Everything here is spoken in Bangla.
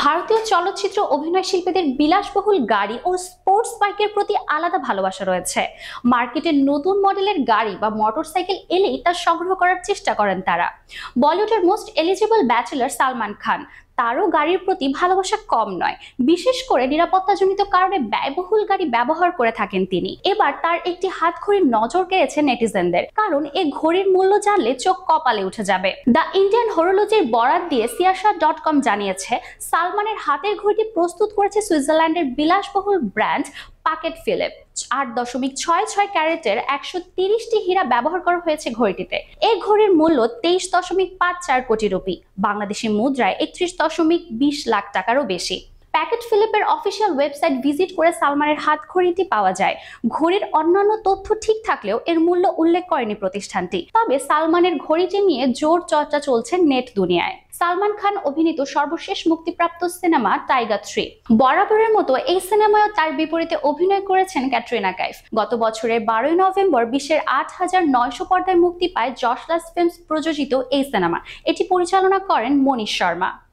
ভারতীয় চলচ্চিত্র অভিনয় শিল্পীদের বিলাসবহুল গাড়ি ও স্পোর্টস বাইকের প্রতি আলাদা ভালোবাসা রয়েছে। মার্কেটে নতুন মডেলের গাড়ি বা মোটরসাইকেল এলেই তা সংগ্রহ করার চেষ্টা করেন তারা। বলিউডের most eligible bachelor Salman Khan, তারও গাড়ির প্রতি ভালোবাসা কম নয়। বিশেষ করে নিরাপত্তাজনিত কারণে ব্যয়বহুল গাড়ি ব্যবহার করে থাকেন তিনি। এবার তার একটি হাত ঘড়ির নজর কেড়েছে নেটিজেনদের, কারণ এই ঘড়ির মূল্য জানলে চোখ কপালে উঠে যাবে। দ্য ইন্ডিয়ান হরোলজির বরাত দিয়ে siyaasat.com জানিয়েছে, সালমানের হাতের ঘড়িটি প্রস্তুত করেছে সুইজারল্যান্ডের বিলাসবহুল ব্র্যান্ড পাকেট ফিলিপ। 8.66 ক্যারেটের 130টি হীরা ব্যবহার করা হয়েছে ঘড়িটিতে। এই ঘড়ির মূল্য 23.54 কোটি রুপি, বাংলাদেশি মুদ্রায় 31.20 লাখ টাকারও বেশি। প্যাকেট ফিলিপের অফিসিয়াল ওয়েবসাইট ভিজিট করে সালমানের হাত ঘড়িটি পাওয়া যায়। ঘড়ির অন্যান্য তথ্য ঠিক থাকলেও এর মূল্য উল্লেখ করেনি প্রতিষ্ঠানটি। তবে সালমানের ঘড়িটি নিয়ে জোর চর্চা চলছে নেট দুনিয়ায়। সালমান খান অভিনীত সর্বশেষ মুক্তিপ্রাপ্ত সিনেমা টাইগার 3। বরাবরের মতো এই সিনেমায়ও তার বিপরীতে অভিনয় করেছেন ক্যাটরিনা কাইফ। গত বছরের 12 নভেম্বর বিশ্বের 8,900 পর্দায় মুক্তি পায় যশরাজ ফিল্মস প্রযোজিত এই সিনেমা। এটি পরিচালনা করেন মনীষ শর্মা।